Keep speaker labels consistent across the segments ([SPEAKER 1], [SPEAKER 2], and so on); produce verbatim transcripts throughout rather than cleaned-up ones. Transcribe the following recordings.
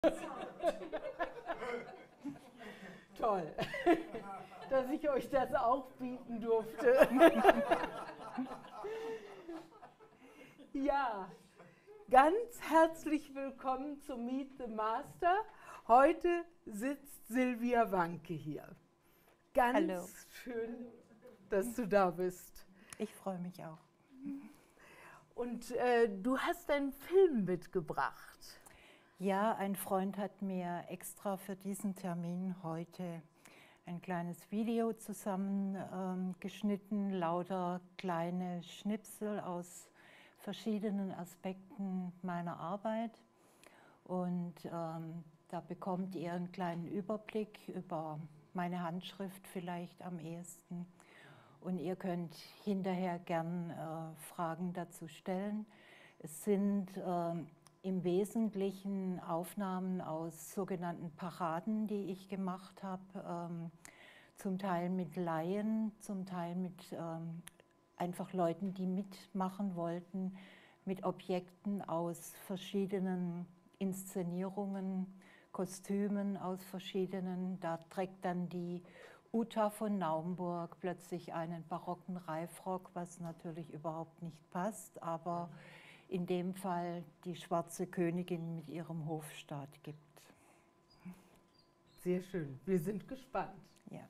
[SPEAKER 1] Toll, dass ich euch das auch bieten durfte. Ja, ganz herzlich willkommen zu Meet the Master. Heute sitzt Silvia Wanke hier. Ganz
[SPEAKER 2] Hallo.
[SPEAKER 1] Schön, dass du da bist.
[SPEAKER 2] Ich freue mich auch.
[SPEAKER 1] Und äh, du hast einen Film mitgebracht.
[SPEAKER 2] Ja, ein Freund hat mir extra für diesen Termin heute ein kleines Video zusammengeschnitten, ähm, lauter kleine Schnipsel aus verschiedenen Aspekten meiner Arbeit. Und ähm, da bekommt ihr einen kleinen Überblick über meine Handschrift vielleicht am ehesten. Und ihr könnt hinterher gern äh, Fragen dazu stellen. Es sind äh, im Wesentlichen Aufnahmen aus sogenannten Paraden, die ich gemacht habe, ähm, zum Teil mit Laien, zum Teil mit ähm, einfach Leuten, die mitmachen wollten, mit Objekten aus verschiedenen Inszenierungen, Kostümen aus verschiedenen. Da trägt dann die Uta von Naumburg plötzlich einen barocken Reifrock, was natürlich überhaupt nicht passt, aber in dem Fall die schwarze Königin mit ihrem Hofstaat gibt.
[SPEAKER 1] Sehr schön, wir sind gespannt.
[SPEAKER 2] Ja.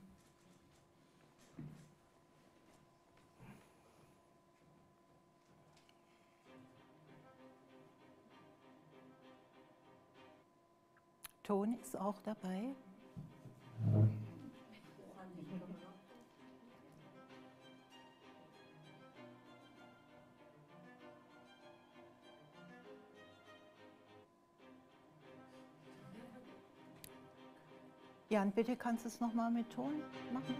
[SPEAKER 2] Ton ist auch dabei. Jan, bitte kannst du es nochmal mit Ton machen?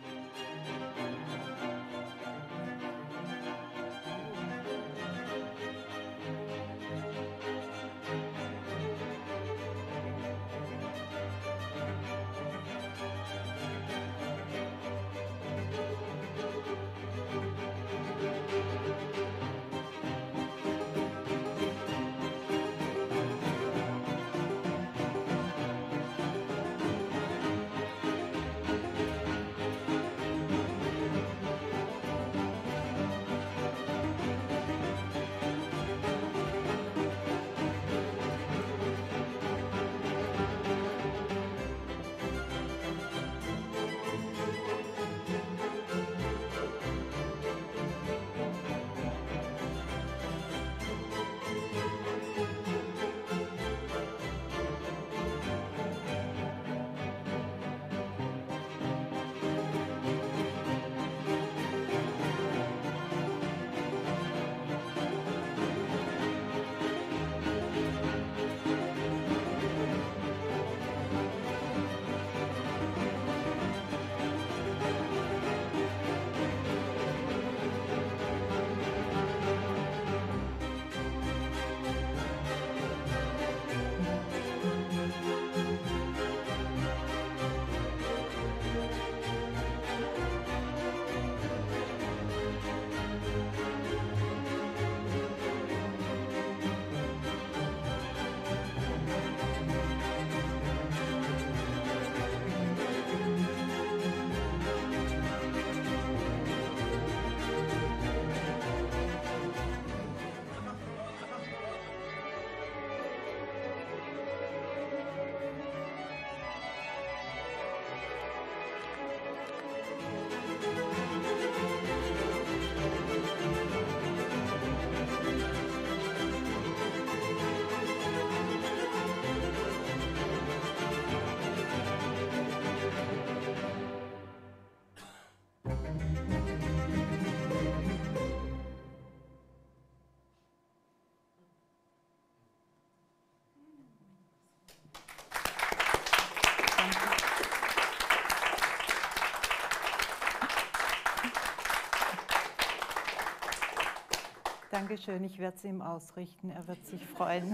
[SPEAKER 2] Dankeschön, ich werde es ihm ausrichten, er wird sich freuen.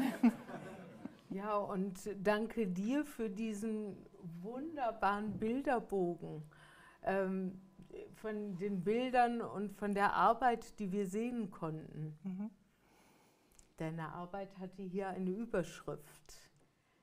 [SPEAKER 1] Ja, und danke dir für diesen wunderbaren Bilderbogen ähm, von den Bildern und von der Arbeit, die wir sehen konnten. Mhm. Deine Arbeit hatte hier eine Überschrift.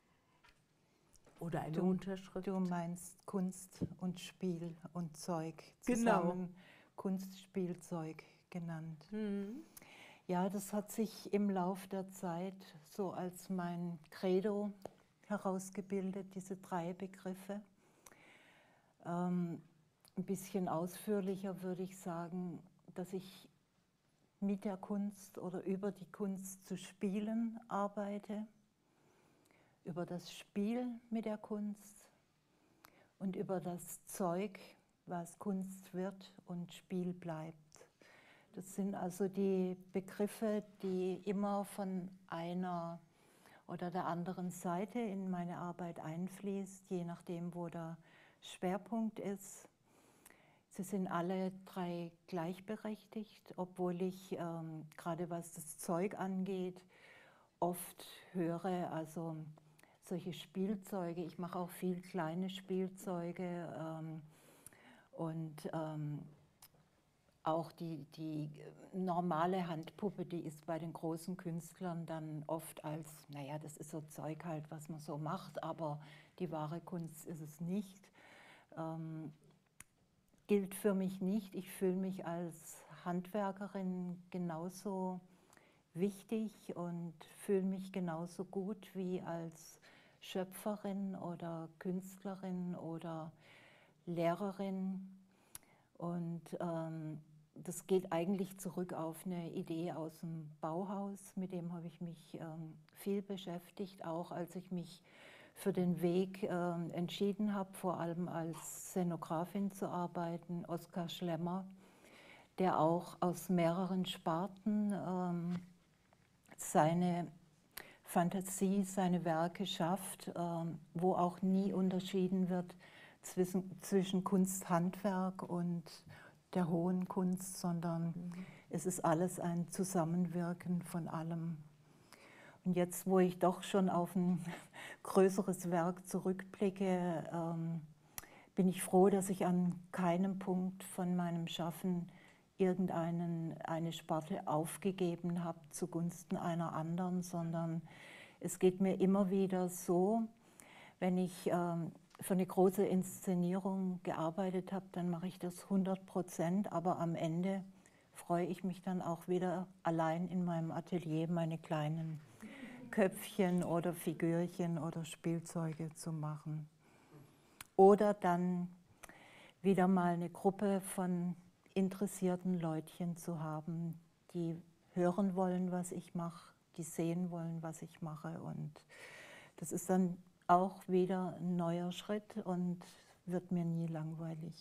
[SPEAKER 1] Oder eine
[SPEAKER 2] du,
[SPEAKER 1] Unterschrift.
[SPEAKER 2] Du meinst Kunst und Spiel und Zeug,
[SPEAKER 1] Genau.
[SPEAKER 2] zusammen Kunstspielzeug genannt.
[SPEAKER 1] Mhm.
[SPEAKER 2] Ja, das hat sich im Lauf der Zeit so als mein Credo herausgebildet, diese drei Begriffe. Ähm, ein bisschen ausführlicher würde ich sagen, dass ich mit der Kunst oder über die Kunst zu spielen arbeite, über das Spiel mit der Kunst und über das Zeug, was Kunst wird und Spiel bleibt. Das sind also die Begriffe, die immer von einer oder der anderen Seite in meine Arbeit einfließt, je nachdem, wo der Schwerpunkt ist. Sie sind alle drei gleichberechtigt, obwohl ich, ähm, gerade was das Zeug angeht, oft höre, also solche Spielzeuge, ich mache auch viel kleine Spielzeuge ähm, und ähm, auch die, die normale Handpuppe, die ist bei den großen Künstlern dann oft als, naja, das ist so Zeug halt, was man so macht, aber die wahre Kunst ist es nicht. Ähm, gilt für mich nicht. Ich fühle mich als Handwerkerin genauso wichtig und fühle mich genauso gut wie als Schöpferin oder Künstlerin oder Lehrerin. Und ähm, das geht eigentlich zurück auf eine Idee aus dem Bauhaus, mit dem habe ich mich ähm, viel beschäftigt, auch als ich mich für den Weg ähm, entschieden habe, vor allem als Szenografin zu arbeiten, Oskar Schlemmer, der auch aus mehreren Sparten ähm, seine Fantasie, seine Werke schafft, ähm, wo auch nie unterschieden wird zwischen, zwischen Kunsthandwerk und der hohen Kunst, sondern mhm. es ist alles ein Zusammenwirken von allem. Und jetzt, wo ich doch schon auf ein größeres Werk zurückblicke, ähm, bin ich froh, dass ich an keinem Punkt von meinem Schaffen irgendeine eine Sparte aufgegeben habe zugunsten einer anderen, sondern es geht mir immer wieder so, wenn ich ähm, für eine große Inszenierung gearbeitet habe, dann mache ich das hundert Prozent, aber am Ende freue ich mich dann auch wieder allein in meinem Atelier meine kleinen Köpfchen oder Figürchen oder Spielzeuge zu machen. Oder dann wieder mal eine Gruppe von interessierten Leutchen zu haben, die hören wollen, was ich mache, die sehen wollen, was ich mache. Und das ist dann auch wieder ein neuer Schritt und wird mir nie langweilig.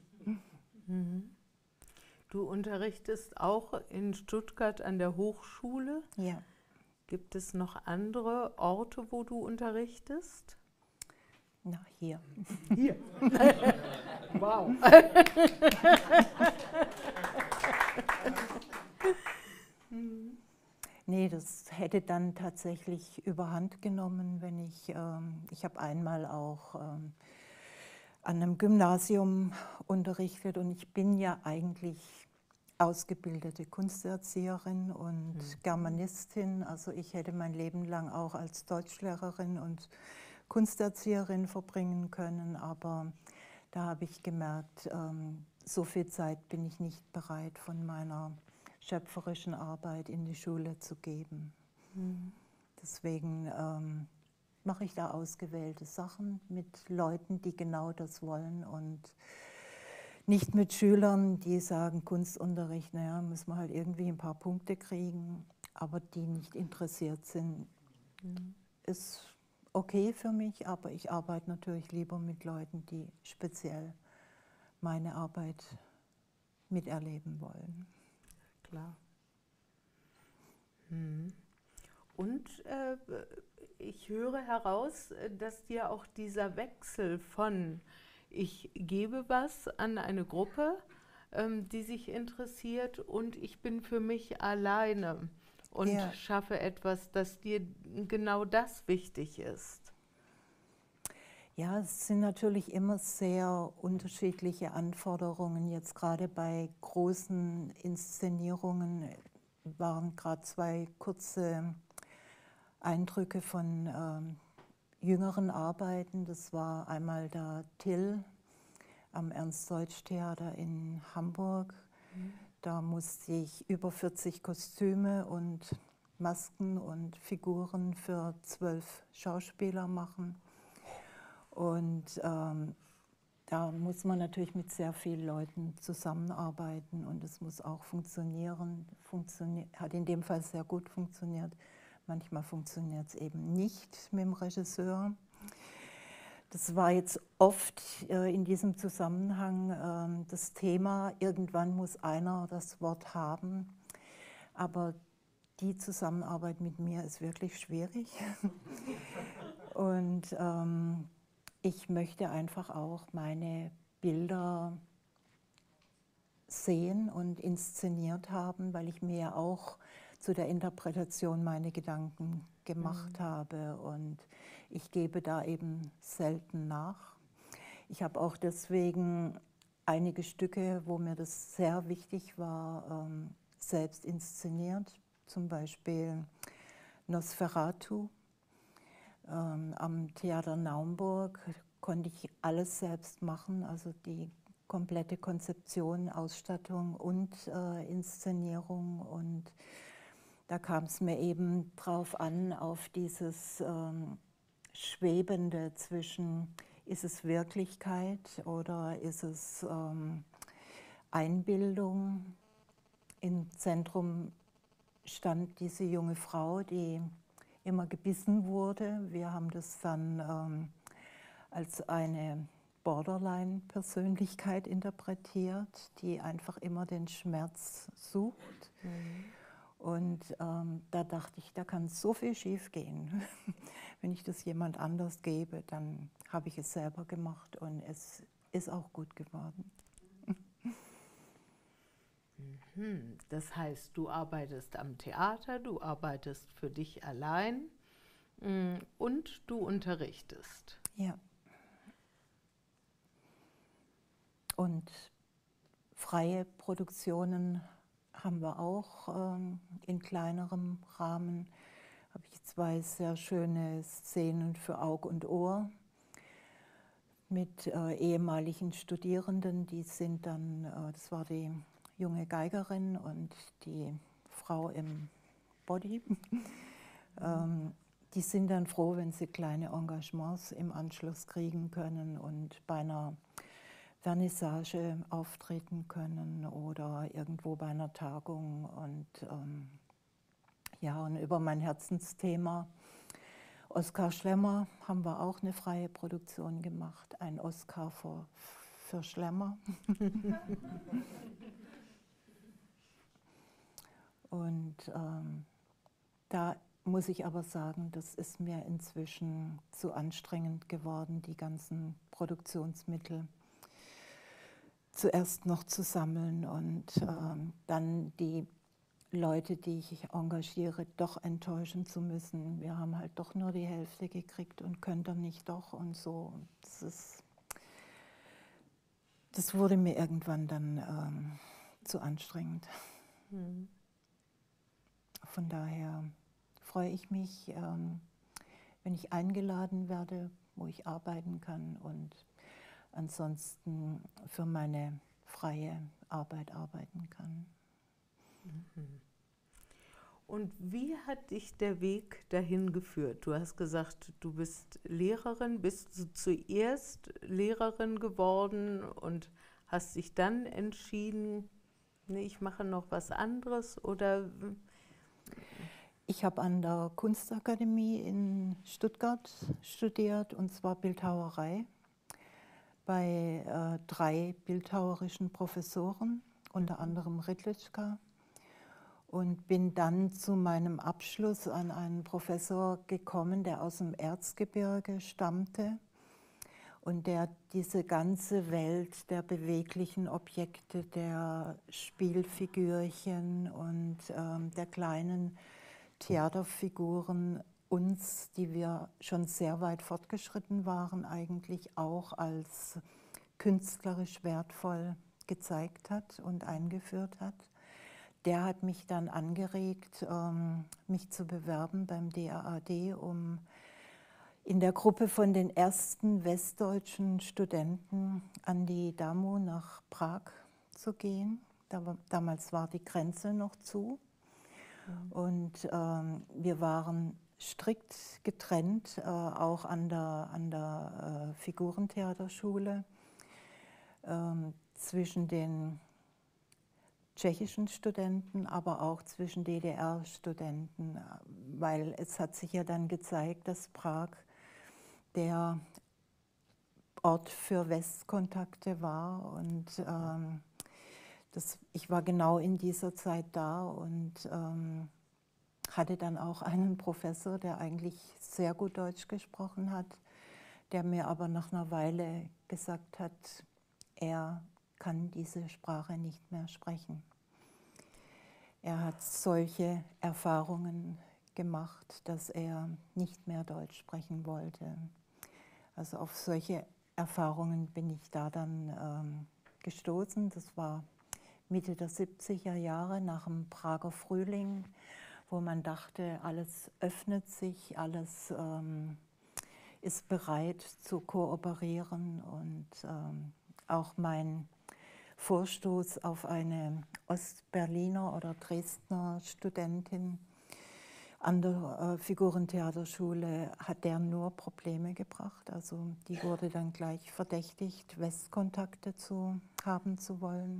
[SPEAKER 1] Mhm. Du unterrichtest auch in Stuttgart an der Hochschule.
[SPEAKER 2] Ja.
[SPEAKER 1] Gibt es noch andere Orte, wo du unterrichtest?
[SPEAKER 2] Na, hier.
[SPEAKER 1] Hier. Wow.
[SPEAKER 2] Nee, das hätte dann tatsächlich überhand genommen, wenn ich, ähm, ich habe einmal auch ähm, an einem Gymnasium unterrichtet und ich bin ja eigentlich ausgebildete Kunsterzieherin und mhm. Germanistin, also ich hätte mein Leben lang auch als Deutschlehrerin und Kunsterzieherin verbringen können, aber da habe ich gemerkt, ähm, so viel Zeit bin ich nicht bereit, von meiner schöpferischen Arbeit in die Schule zu geben. Mhm. Deswegen ähm, mache ich da ausgewählte Sachen mit Leuten, die genau das wollen und nicht mit Schülern, die sagen, Kunstunterricht, naja, muss man halt irgendwie ein paar Punkte kriegen, aber die nicht interessiert sind. Mhm. Ist okay für mich, aber ich arbeite natürlich lieber mit Leuten, die speziell meine Arbeit miterleben wollen.
[SPEAKER 1] Klar. Mhm. Und äh, ich höre heraus, dass dir auch dieser Wechsel von ich gebe was an eine Gruppe, ähm, die sich interessiert und ich bin für mich alleine und ja. schaffe etwas, dass dir genau das wichtig ist.
[SPEAKER 2] Ja, es sind natürlich immer sehr unterschiedliche Anforderungen. Jetzt gerade bei großen Inszenierungen waren gerade zwei kurze Eindrücke von ähm, jüngeren Arbeiten. Das war einmal der Till am Ernst-Deutsch-Theater in Hamburg. Mhm. Da musste ich über vierzig Kostüme und Masken und Figuren für zwölf Schauspieler machen. Und ähm, da muss man natürlich mit sehr vielen Leuten zusammenarbeiten und es muss auch funktionieren. Funktioniert, hat in dem Fall sehr gut funktioniert. Manchmal funktioniert es eben nicht mit dem Regisseur. Das war jetzt oft äh, in diesem Zusammenhang äh, das Thema, irgendwann muss einer das Wort haben, aber die Zusammenarbeit mit mir ist wirklich schwierig. Und ähm, ich möchte einfach auch meine Bilder sehen und inszeniert haben, weil ich mir ja auch zu der Interpretation meine Gedanken gemacht mhm. habe und ich gebe da eben selten nach. Ich habe auch deswegen einige Stücke, wo mir das sehr wichtig war, ähm, selbst inszeniert, zum Beispiel Nosferatu. Ähm, am Theater Naumburg konnte ich alles selbst machen, also die komplette Konzeption, Ausstattung und äh, Inszenierung. Und da kam es mir eben drauf an, auf dieses ähm, Schwebende zwischen, ist es Wirklichkeit oder ist es ähm, Einbildung. Im Zentrum stand diese junge Frau, die immer gebissen wurde. Wir haben das dann ähm, als eine Borderline-Persönlichkeit interpretiert, die einfach immer den Schmerz sucht. Mhm. Und ähm, da dachte ich, da kann so viel schief gehen. Wenn ich das jemand anders gebe, dann habe ich es selber gemacht und es ist auch gut geworden.
[SPEAKER 1] Das heißt, du arbeitest am Theater, du arbeitest für dich allein und du unterrichtest.
[SPEAKER 2] Ja. Und freie Produktionen haben wir auch ähm, in kleinerem Rahmen. Habe ich zwei sehr schöne Szenen für Aug und Ohr mit äh, ehemaligen Studierenden. Die sind dann, äh, das war die junge Geigerin und die Frau im Body. ähm, die sind dann froh, wenn sie kleine Engagements im Anschluss kriegen können und bei einer Vernissage auftreten können oder irgendwo bei einer Tagung. Und ähm, ja, und über mein Herzensthema Oskar Schlemmer haben wir auch eine freie Produktion gemacht, ein Oscar für, für Schlemmer. Und ähm, da muss ich aber sagen, das ist mir inzwischen zu anstrengend geworden, die ganzen Produktionsmittel zuerst noch zu sammeln und ähm, dann die Leute, die ich engagiere, doch enttäuschen zu müssen. Wir haben halt doch nur die Hälfte gekriegt und können dann nicht doch und so. Das ist, das wurde mir irgendwann dann ähm, zu anstrengend. Mhm. Von daher freue ich mich, ähm, wenn ich eingeladen werde, wo ich arbeiten kann und ansonsten für meine freie Arbeit arbeiten kann.
[SPEAKER 1] Und wie hat dich der Weg dahin geführt? Du hast gesagt, du bist Lehrerin, bist du zuerst Lehrerin geworden und hast dich dann entschieden, nee, ich mache noch was anderes, oder?
[SPEAKER 2] Ich habe an der Kunstakademie in Stuttgart studiert, und zwar Bildhauerei, bei äh, drei bildhauerischen Professoren, unter anderem Ritlitschka, und bin dann zu meinem Abschluss an einen Professor gekommen, der aus dem Erzgebirge stammte und der diese ganze Welt der beweglichen Objekte, der Spielfigürchen und ähm, der kleinen Theaterfiguren uns, die wir schon sehr weit fortgeschritten waren, eigentlich auch als künstlerisch wertvoll gezeigt hat und eingeführt hat. Der hat mich dann angeregt, mich zu bewerben beim D A A D, um in der Gruppe von den ersten westdeutschen Studenten an die Damu nach Prag zu gehen. Da war, damals war die Grenze noch zu. Mhm. Und ähm, wir waren strikt getrennt, äh, auch an der, an der äh, Figurentheaterschule, äh, zwischen den tschechischen Studenten, aber auch zwischen D D R-Studenten, weil es hat sich ja dann gezeigt, dass Prag der Ort für Westkontakte war und ähm, das, ich war genau in dieser Zeit da und ähm, hatte dann auch einen Professor, der eigentlich sehr gut Deutsch gesprochen hat, der mir aber nach einer Weile gesagt hat, er kann diese Sprache nicht mehr sprechen. Er hat solche Erfahrungen gemacht, dass er nicht mehr Deutsch sprechen wollte. Also auf solche Erfahrungen bin ich da dann ähm, gestoßen. Das war Mitte der siebziger Jahre nach dem Prager Frühling, wo man dachte, alles öffnet sich, alles ähm, ist bereit zu kooperieren und ähm, auch mein Vorstoß auf eine Ostberliner oder Dresdner Studentin an der äh, Figurentheaterschule hat der nur Probleme gebracht. Also die wurde dann gleich verdächtigt, Westkontakte zu haben zu wollen.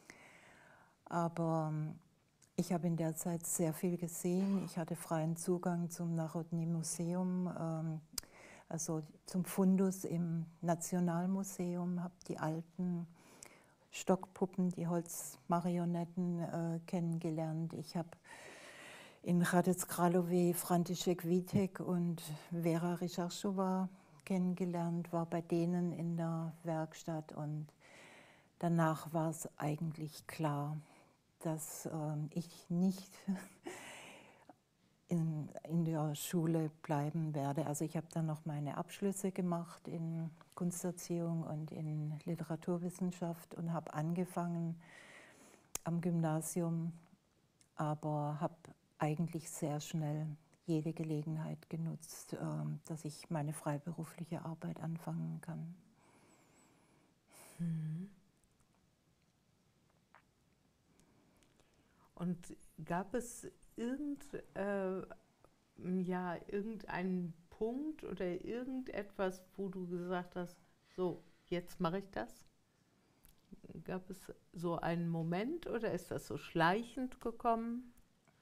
[SPEAKER 2] Aber ich habe in der Zeit sehr viel gesehen. Ich hatte freien Zugang zum Narodny Museum, ähm, also zum Fundus im Nationalmuseum, habe die alten Stockpuppen, die Holzmarionetten äh, kennengelernt. Ich habe in Hradec Králové František Vítek und Vera Rycharčová kennengelernt, war bei denen in der Werkstatt und danach war es eigentlich klar, dass äh, ich nicht in, in der Schule bleiben werde. Also ich habe dann noch meine Abschlüsse gemacht in Kunsterziehung und in Literaturwissenschaft und habe angefangen am Gymnasium, aber habe eigentlich sehr schnell jede Gelegenheit genutzt, dass ich meine freiberufliche Arbeit anfangen kann.
[SPEAKER 1] Und gab es irgend, äh, ja, irgendeinen Punkt oder irgendetwas, wo du gesagt hast, so, jetzt mache ich das? Gab es so einen Moment oder ist das so schleichend gekommen?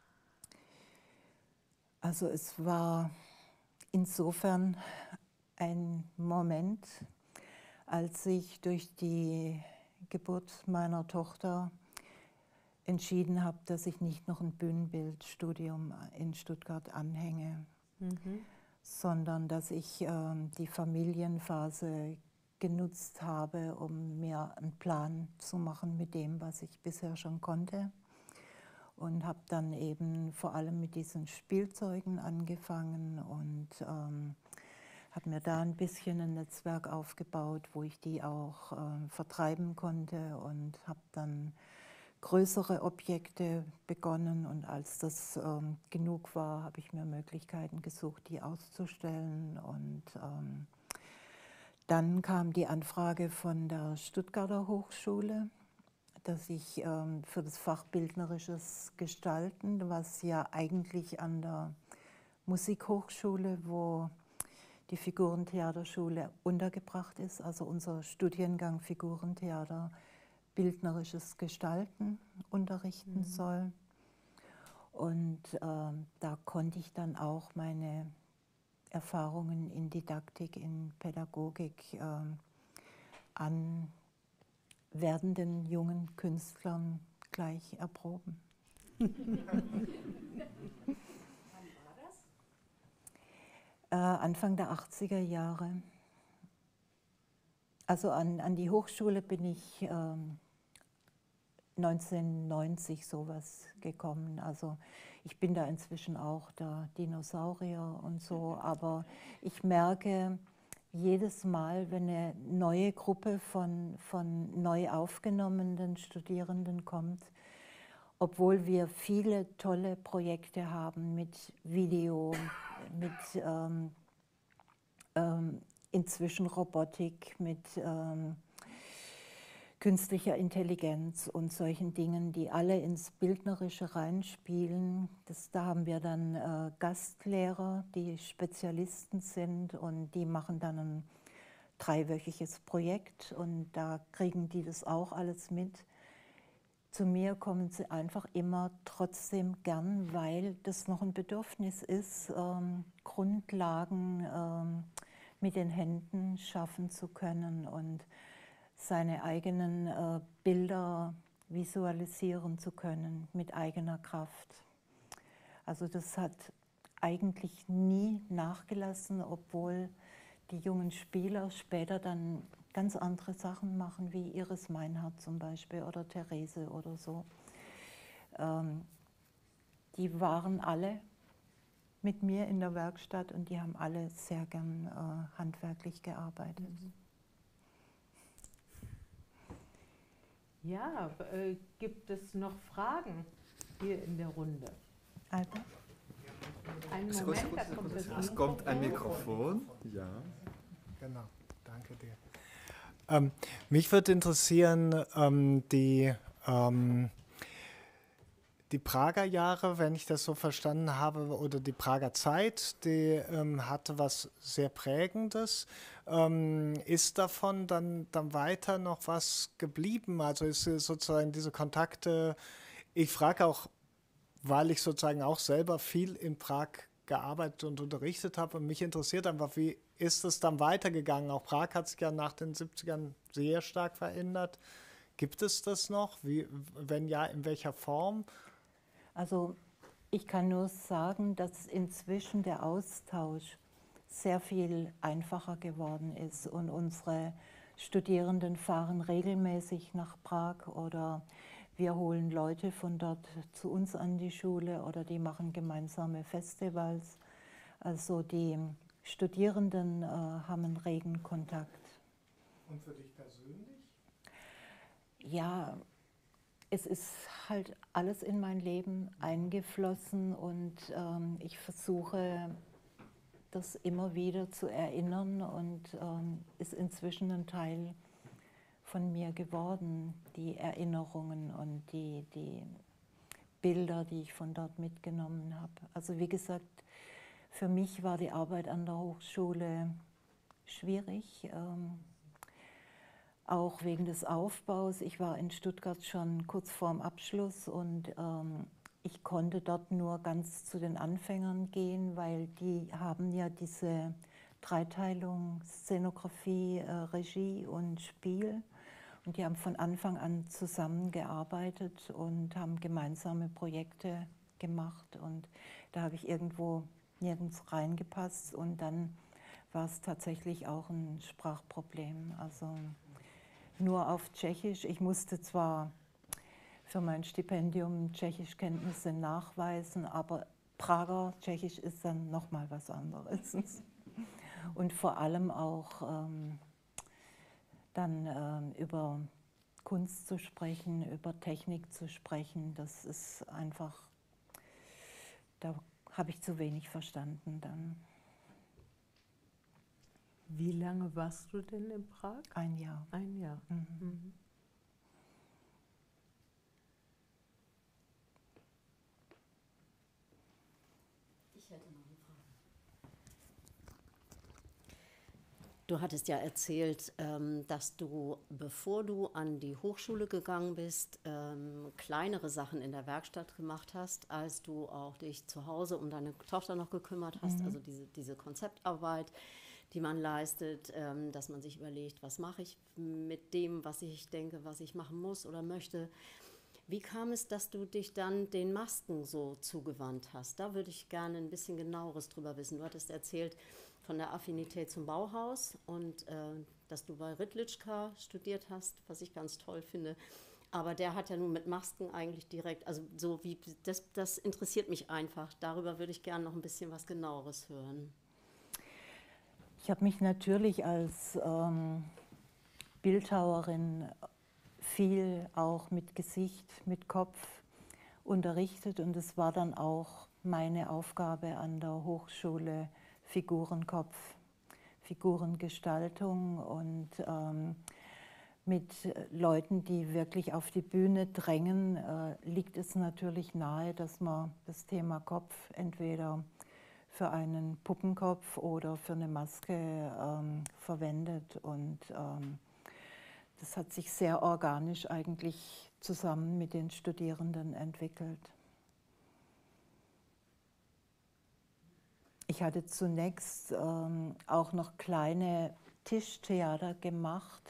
[SPEAKER 2] Also es war insofern ein Moment, als ich durch die Geburt meiner Tochter entschieden habe, dass ich nicht noch ein Bühnenbildstudium in Stuttgart anhänge, mhm. sondern dass ich äh, die Familienphase genutzt habe, um mir einen Plan zu machen mit dem, was ich bisher schon konnte. Und habe dann eben vor allem mit diesen Spielzeugen angefangen und ähm, habe mir da ein bisschen ein Netzwerk aufgebaut, wo ich die auch äh, vertreiben konnte und habe dann größere Objekte begonnen. Und als das ähm, genug war, habe ich mir Möglichkeiten gesucht, die auszustellen. Und ähm, dann kam die Anfrage von der Stuttgarter Hochschule, dass ich ähm, für das Fach Bildnerisches Gestalten, was ja eigentlich an der Musikhochschule, wo die Figurentheaterschule untergebracht ist, also unser Studiengang Figurentheater, Bildnerisches Gestalten unterrichten mhm. soll. Und ähm, da konnte ich dann auch meine Erfahrungen in Didaktik, in Pädagogik ähm, an werdenden jungen Künstlern gleich erproben. Wann war das? Äh, Anfang der achtziger Jahre. Also an, an die Hochschule bin ich ähm, neunzehnhundertneunzig sowas gekommen. Also ich bin da inzwischen auch der Dinosaurier und so, aber ich merke, jedes Mal, wenn eine neue Gruppe von, von neu aufgenommenen Studierenden kommt, obwohl wir viele tolle Projekte haben mit Video, mit ähm, ähm, inzwischen Robotik, mit ähm, künstlicher Intelligenz und solchen Dingen, die alle ins Bildnerische reinspielen. Das, da haben wir dann äh, Gastlehrer, die Spezialisten sind und die machen dann ein dreiwöchiges Projekt und da kriegen die das auch alles mit. Zu mir kommen sie einfach immer trotzdem gern, weil das noch ein Bedürfnis ist, ähm, Grundlagen ähm, mit den Händen schaffen zu können und seine eigenen äh, Bilder visualisieren zu können mit eigener Kraft. Also das hat eigentlich nie nachgelassen, obwohl die jungen Spieler später dann ganz andere Sachen machen, wie Iris Meinhardt zum Beispiel oder Therese oder so. Ähm, die waren alle mit mir in der Werkstatt und die haben alle sehr gern äh, handwerklich gearbeitet.
[SPEAKER 1] Mhm. Ja, äh, gibt es noch Fragen hier in der Runde?
[SPEAKER 2] Albert?
[SPEAKER 1] Einen
[SPEAKER 3] Es
[SPEAKER 1] Moment,
[SPEAKER 3] kommt-
[SPEAKER 1] da kommt das
[SPEAKER 3] Es kommt ein Mikrofon. Ja.
[SPEAKER 4] Genau, danke dir. Ähm, mich würde interessieren, ähm, die, ähm, die Prager Jahre, wenn ich das so verstanden habe, oder die Prager Zeit, die ähm, hatte was sehr Prägendes. Ähm, ist davon dann, dann weiter noch was geblieben? Also ist sozusagen diese Kontakte, ich frage auch, weil ich sozusagen auch selber viel in Prag gearbeitet und unterrichtet habe und mich interessiert einfach, wie ist es dann weitergegangen? Auch Prag hat sich ja nach den siebzigern sehr stark verändert. Gibt es das noch? Wie, wenn ja, in welcher Form?
[SPEAKER 2] Also ich kann nur sagen, dass inzwischen der Austausch sehr viel einfacher geworden ist und unsere Studierenden fahren regelmäßig nach Prag oder wir holen Leute von dort zu uns an die Schule oder die machen gemeinsame Festivals. Also die Studierenden äh, haben einen regen Kontakt.
[SPEAKER 4] Und für dich persönlich?
[SPEAKER 2] Ja, es ist halt alles in mein Leben eingeflossen und ähm, ich versuche, das immer wieder zu erinnern und ähm, ist inzwischen ein Teil von mir geworden, die Erinnerungen und die, die Bilder, die ich von dort mitgenommen habe. Also wie gesagt, für mich war die Arbeit an der Hochschule schwierig, ähm, auch wegen des Aufbaus. Ich war in Stuttgart schon kurz vorm Abschluss und ähm, ich konnte dort nur ganz zu den Anfängern gehen, weil die haben ja diese Dreiteilung Szenografie, äh, Regie und Spiel. Und die haben von Anfang an zusammengearbeitet und haben gemeinsame Projekte gemacht. Und da habe ich irgendwo nirgends reingepasst. Und dann war es tatsächlich auch ein Sprachproblem. Also nur auf Tschechisch. Ich musste zwar für mein Stipendium Tschechischkenntnisse nachweisen, aber Prager Tschechisch ist dann nochmal was anderes. Und vor allem auch ähm, dann ähm, über Kunst zu sprechen, über Technik zu sprechen, das ist einfach, da habe ich zu wenig verstanden dann.
[SPEAKER 1] Wie lange warst du denn in Prag?
[SPEAKER 2] Ein Jahr.
[SPEAKER 1] Ein Jahr.
[SPEAKER 2] Mhm.
[SPEAKER 1] Mhm.
[SPEAKER 5] Ich hätte noch eine Frage. Du hattest ja erzählt, ähm, dass du, bevor du an die Hochschule gegangen bist, ähm, kleinere Sachen in der Werkstatt gemacht hast, als du auch dich zu Hause um deine Tochter noch gekümmert hast,
[SPEAKER 2] Mhm.
[SPEAKER 5] also diese, diese Konzeptarbeit, die man leistet, ähm, dass man sich überlegt, was mache ich mit dem, was ich denke, was ich machen muss oder möchte. Wie kam es, dass du dich dann den Masken so zugewandt hast? Da würde ich gerne ein bisschen genaueres drüber wissen. Du hattest erzählt von der Affinität zum Bauhaus und äh, dass du bei Ritlitschka studiert hast, was ich ganz toll finde. Aber der hat ja nun mit Masken eigentlich direkt, also so wie, das, das interessiert mich einfach. Darüber würde ich gerne noch ein bisschen was Genaueres hören.
[SPEAKER 2] Ich habe mich natürlich als ähm, Bildhauerin viel auch mit Gesicht, mit Kopf unterrichtet und es war dann auch meine Aufgabe an der Hochschule, Figurenkopf, Figurengestaltung und ähm, mit Leuten, die wirklich auf die Bühne drängen, äh, liegt es natürlich nahe, dass man das Thema Kopf entweder für einen Puppenkopf oder für eine Maske ähm, verwendet. Und ähm, das hat sich sehr organisch eigentlich zusammen mit den Studierenden entwickelt. Ich hatte zunächst ähm, auch noch kleine Tischtheater gemacht,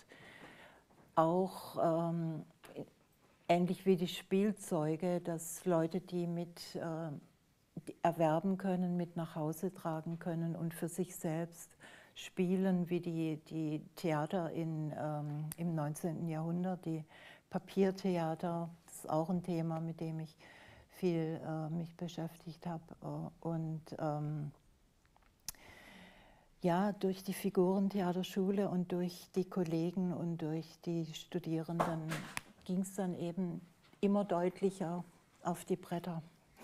[SPEAKER 2] auch ähm, ähnlich wie die Spielzeuge, dass Leute die mit äh, die erwerben können, mit nach Hause tragen können und für sich selbst spielen, wie die, die Theater in, ähm, im neunzehnten Jahrhundert, die Papiertheater, das ist auch ein Thema, mit dem ich viel äh, mich beschäftigt habe. Und ähm, ja, durch die Figurentheaterschule und durch die Kollegen und durch die Studierenden ging es dann eben immer deutlicher auf die Bretter.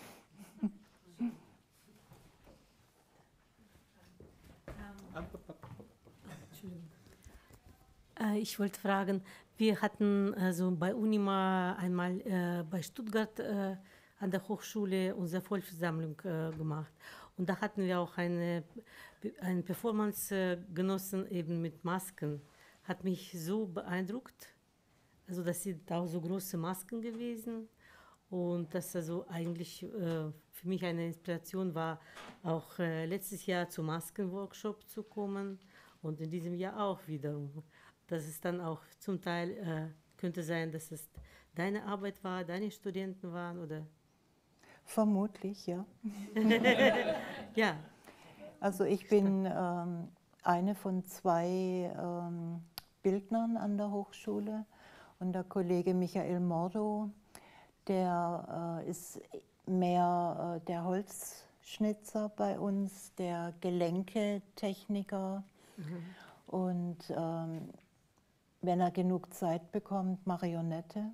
[SPEAKER 6] Äh, Ich wollte fragen, wir hatten also bei Unima einmal äh, bei Stuttgart äh, an der Hochschule unsere Vollversammlung äh, gemacht. Und da hatten wir auch eine, eine Performance äh, genossen, eben mit Masken. Hat mich so beeindruckt. Also das sind auch so große Masken gewesen. Und das also eigentlich äh, für mich eine Inspiration war, auch äh, letztes Jahr zum Maskenworkshop zu kommen und in diesem Jahr auch wieder. Das ist dann auch zum Teil, äh, könnte sein, dass es deine Arbeit war, deine Studenten waren, oder?
[SPEAKER 2] Vermutlich, ja.
[SPEAKER 6] Ja.
[SPEAKER 2] Also ich bin ähm, eine von zwei ähm, Bildnern an der Hochschule und der Kollege Michael Mordo, der äh, ist mehr äh, der Holzschnitzer bei uns, der Gelenke-Techniker mhm. und ähm, wenn er genug Zeit bekommt, Marionette.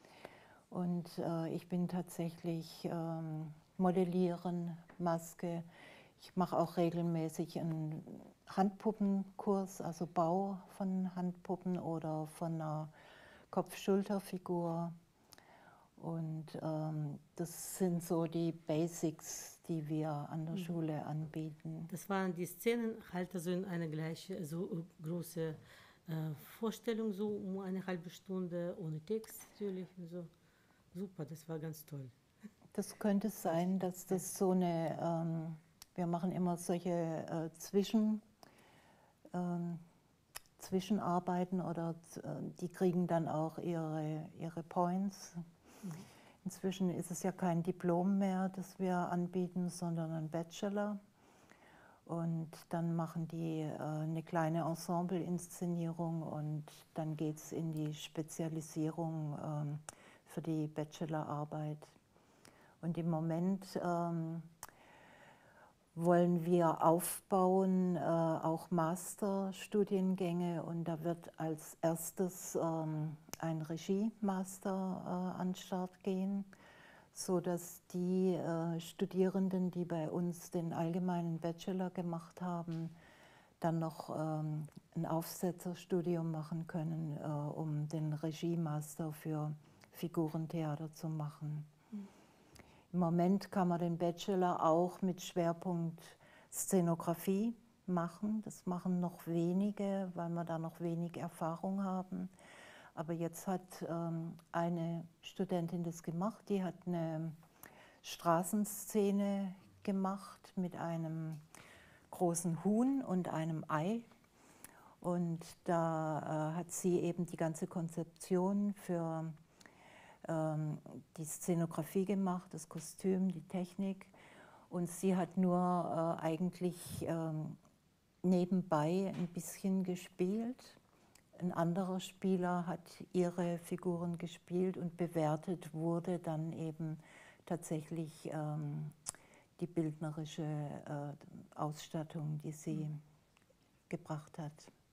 [SPEAKER 2] Und äh, ich bin tatsächlich ähm, Modellieren, Maske. Ich mache auch regelmäßig einen Handpuppenkurs, also Bau von Handpuppen oder von einer Kopf-Schulter-Figur. Und ähm, das sind so die Basics, die wir an der mhm. Schule anbieten.
[SPEAKER 6] Das waren die Szenen halt also in eine gleiche, so große äh, Vorstellung, so um eine halbe Stunde, ohne Text natürlich. So. Super, das war ganz toll.
[SPEAKER 2] Das könnte sein, dass das so eine, ähm, wir machen immer solche äh, Zwischen, ähm, Zwischenarbeiten oder äh, die kriegen dann auch ihre, ihre Points. Mhm. Inzwischen ist es ja kein Diplom mehr, das wir anbieten, sondern ein Bachelor. Und dann machen die äh, eine kleine Ensemble-Inszenierung und dann geht es in die Spezialisierung ähm, für die Bachelorarbeit. Und im Moment ähm, wollen wir aufbauen, äh, auch Masterstudiengänge, und da wird als erstes ähm, ein Regie-Master äh, an den Start gehen, sodass die äh, Studierenden, die bei uns den allgemeinen Bachelor gemacht haben, dann noch ähm, ein Aufsetzerstudium machen können, äh, um den Regie-Master für Figurentheater zu machen. Mhm. Im Moment kann man den Bachelor auch mit Schwerpunkt Szenografie machen. Das machen noch wenige, weil wir da noch wenig Erfahrung haben. Aber jetzt hat ähm, eine Studentin das gemacht, die hat eine Straßenszene gemacht mit einem großen Huhn und einem Ei. Und da äh, hat sie eben die ganze Konzeption für ähm, die Szenografie gemacht, das Kostüm, die Technik. Und sie hat nur äh, eigentlich ähm, nebenbei ein bisschen gespielt. Ein anderer Spieler hat ihre Figuren gespielt und bewertet wurde dann eben tatsächlich ähm, die bildnerische äh, Ausstattung, die sie mhm. gebracht hat.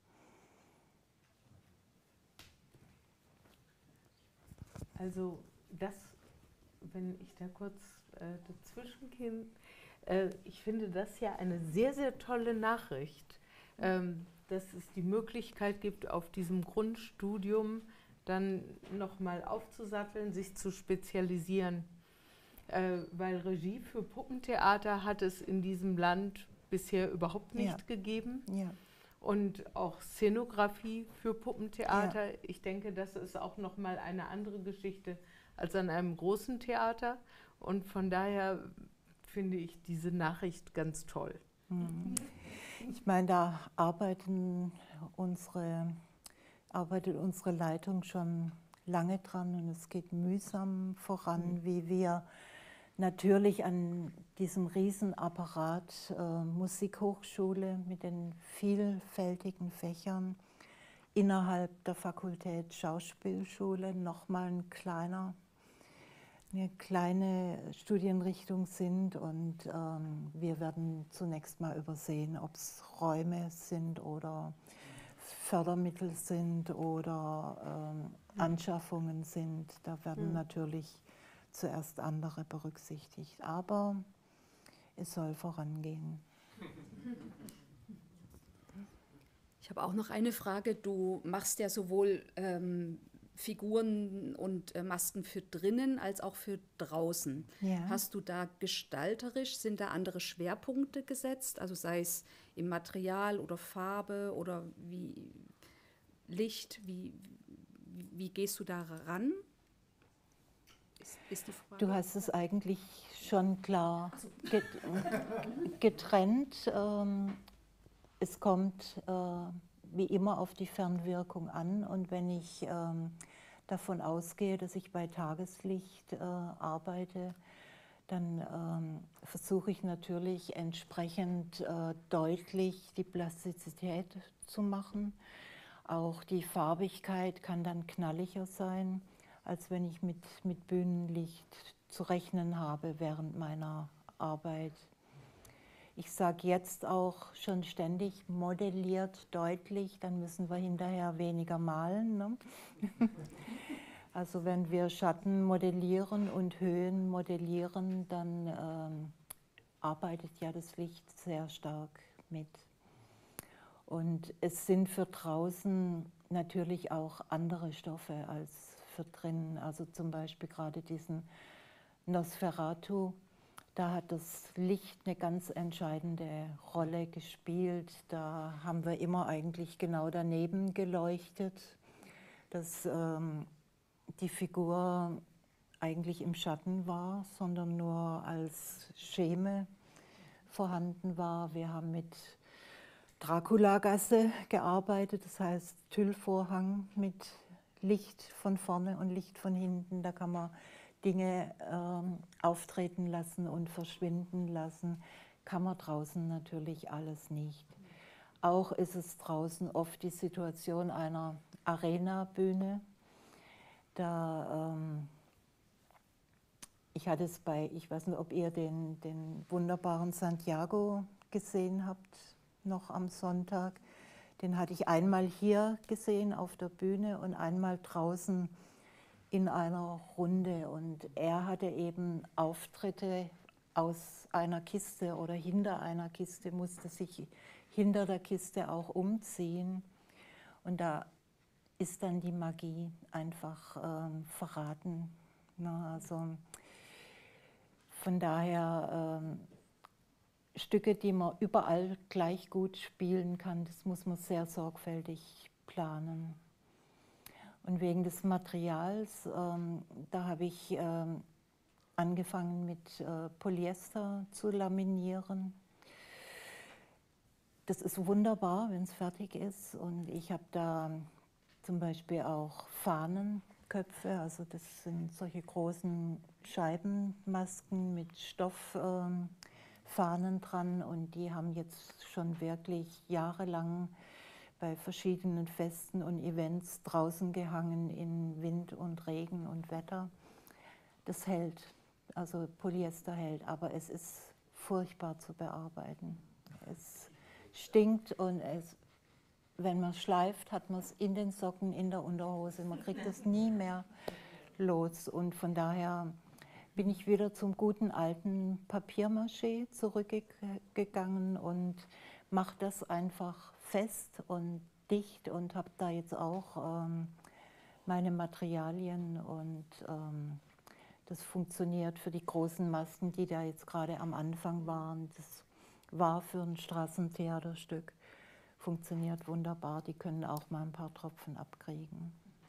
[SPEAKER 1] Also das, wenn ich da kurz äh, dazwischen gehe, äh, ich finde das ja eine sehr, sehr tolle Nachricht, ähm, dass es die Möglichkeit gibt, auf diesem Grundstudium dann nochmal aufzusatteln, sich zu spezialisieren. Äh, weil Regie für Puppentheater hat es in diesem Land bisher überhaupt nicht
[SPEAKER 2] Ja.
[SPEAKER 1] gegeben.
[SPEAKER 2] Ja.
[SPEAKER 1] Und auch Szenografie für Puppentheater.
[SPEAKER 2] Ja.
[SPEAKER 1] Ich denke, das ist auch nochmal eine andere Geschichte als an einem großen Theater. Und von daher finde ich diese Nachricht ganz toll.
[SPEAKER 2] Ich meine, da arbeiten unsere, arbeitet unsere Leitung schon lange dran und es geht mühsam voran, wie wir natürlich an diesem Riesenapparat äh, Musikhochschule mit den vielfältigen Fächern innerhalb der Fakultät Schauspielschule nochmal ein kleiner, eine kleine Studienrichtung sind und ähm, wir werden zunächst mal übersehen, ob es Räume sind oder Fördermittel sind oder ähm, Anschaffungen sind. Da werden
[SPEAKER 1] Mhm.
[SPEAKER 2] natürlich zuerst andere berücksichtigt, aber es soll vorangehen.
[SPEAKER 7] Ich habe auch noch eine Frage. Du machst ja sowohl ähm, Figuren und äh, Masken für drinnen als auch für draußen.
[SPEAKER 2] Ja.
[SPEAKER 7] Hast du da gestalterisch, sind da andere Schwerpunkte gesetzt? Also sei es im Material oder Farbe oder wie Licht, wie, wie, wie gehst du da ran? Ist, ist die Frage.
[SPEAKER 2] Du hast es eigentlich schon klar get getrennt. Ähm, es kommt äh, wie immer auf die Fernwirkung an und wenn ich ähm, davon ausgehe, dass ich bei Tageslicht äh, arbeite, dann ähm, versuche ich natürlich entsprechend äh, deutlich die Plastizität zu machen. Auch die Farbigkeit kann dann knalliger sein, als wenn ich mit, mit Bühnenlicht zu rechnen habe während meiner Arbeit. Ich sage jetzt auch schon ständig modelliert deutlich, dann müssen wir hinterher weniger malen. Ne? Also wenn wir Schatten modellieren und Höhen modellieren, dann ähm, arbeitet ja das Licht sehr stark mit. Und es sind für draußen natürlich auch andere Stoffe als für drinnen. Also zum Beispiel gerade diesen Nosferatu, da hat das Licht eine ganz entscheidende Rolle gespielt. Da haben wir immer eigentlich genau daneben geleuchtet, dass ähm, die Figur eigentlich im Schatten war, sondern nur als Scheme vorhanden war. Wir haben mit Dracula-Gasse gearbeitet, das heißt Tüllvorhang mit Licht von vorne und Licht von hinten. Da kann man Dinge ähm, auftreten lassen und verschwinden lassen. Kann man draußen natürlich alles nicht. Auch ist es draußen oft die Situation einer Arena-Bühne. Da, ähm, ich hatte es bei, ich weiß nicht, ob ihr den, den wunderbaren Santiago gesehen habt, noch am Sonntag. Den hatte ich einmal hier gesehen auf der Bühne und einmal draußen in einer Runde. Und er hatte eben Auftritte aus einer Kiste oder hinter einer Kiste, musste sich hinter der Kiste auch umziehen. Und da ist dann die Magie einfach ähm, verraten. Na, also von daher ähm, Stücke, die man überall gleich gut spielen kann, das muss man sehr sorgfältig planen. Und wegen des Materials, ähm, da habe ich ähm, angefangen mit äh, Polyester zu laminieren. Das ist wunderbar, wenn es fertig ist. Und ich habe da zum Beispiel auch Fahnenköpfe, also das sind solche großen Scheibenmasken mit Stofffahnen ähm, dran. Und die haben jetzt schon wirklich jahrelang bei verschiedenen Festen und Events draußen gehangen in Wind und Regen und Wetter. Das hält, also Polyester hält, aber es ist furchtbar zu bearbeiten. Es stinkt und es, wenn man schleift, hat man es in den Socken, in der Unterhose. Man kriegt es nie mehr los und von daher bin ich wieder zum guten alten Papier-Mâché zurückgegangen und mache das einfach fest und dicht und habe da jetzt auch ähm, meine Materialien und ähm, das funktioniert für die großen Masken, die da jetzt gerade am Anfang waren. Das war für ein Straßentheaterstück. Funktioniert wunderbar, die können auch mal ein paar Tropfen abkriegen.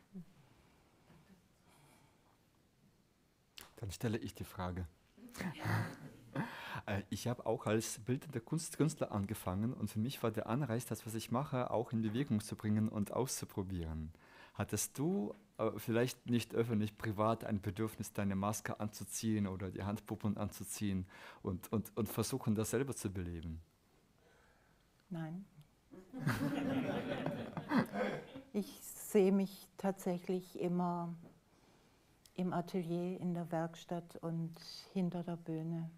[SPEAKER 3] Dann stelle ich die Frage. Ich habe auch als bildender Kunstkünstler angefangen und für mich war der Anreiz, das, was ich mache, auch in Bewegung zu bringen und auszuprobieren. Hattest du äh, vielleicht nicht öffentlich, privat ein Bedürfnis, deine Maske anzuziehen oder die Handpuppen anzuziehen und, und, und versuchen, das selber zu beleben?
[SPEAKER 2] Nein. Ich sehe mich tatsächlich immer im Atelier, in der Werkstatt und hinter der Bühne.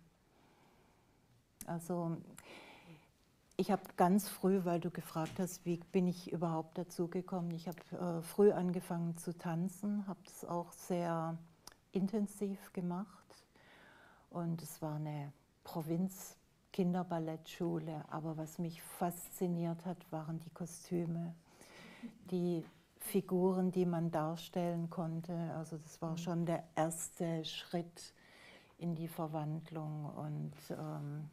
[SPEAKER 2] Also ich habe ganz früh, weil du gefragt hast, wie bin ich überhaupt dazu gekommen, ich habe äh, früh angefangen zu tanzen, habe das auch sehr intensiv gemacht und es war eine Provinz-Kinderballettschule, aber was mich fasziniert hat, waren die Kostüme, die Figuren, die man darstellen konnte. Also das war schon der erste Schritt in die Verwandlung und ähm,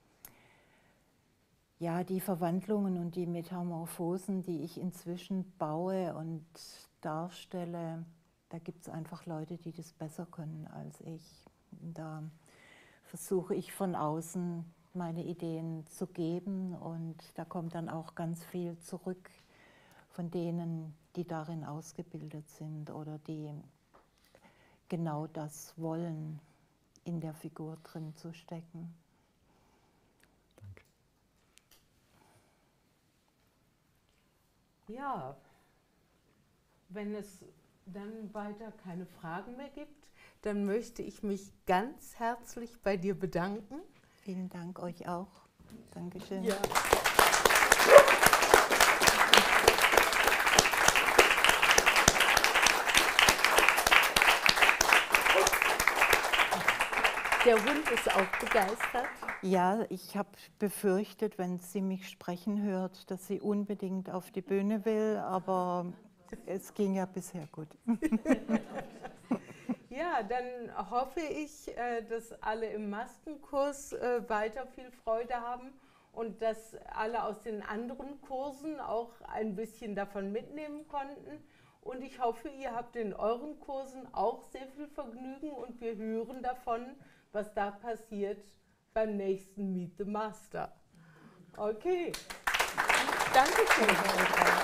[SPEAKER 2] ja, die Verwandlungen und die Metamorphosen, die ich inzwischen baue und darstelle, da gibt es einfach Leute, die das besser können als ich. Und da versuche ich von außen meine Ideen zu geben und da kommt dann auch ganz viel zurück von denen, die darin ausgebildet sind oder die genau das wollen, in der Figur drin zu stecken.
[SPEAKER 3] Danke.
[SPEAKER 1] Ja, wenn es dann weiter keine Fragen mehr gibt, dann möchte ich mich ganz herzlich bei dir bedanken.
[SPEAKER 2] Vielen Dank euch auch. Dankeschön.
[SPEAKER 1] Ja. Der Hund ist auch begeistert.
[SPEAKER 2] Ja, ich habe befürchtet, wenn sie mich sprechen hört, dass sie unbedingt auf die Bühne will, aber es ging ja bisher gut.
[SPEAKER 1] Ja, dann hoffe ich, dass alle im Maskenkurs weiter viel Freude haben und dass alle aus den anderen Kursen auch ein bisschen davon mitnehmen konnten. Und ich hoffe, ihr habt in euren Kursen auch sehr viel Vergnügen und wir hören davon, was da passiert beim nächsten Meet the Master. Okay, danke schön.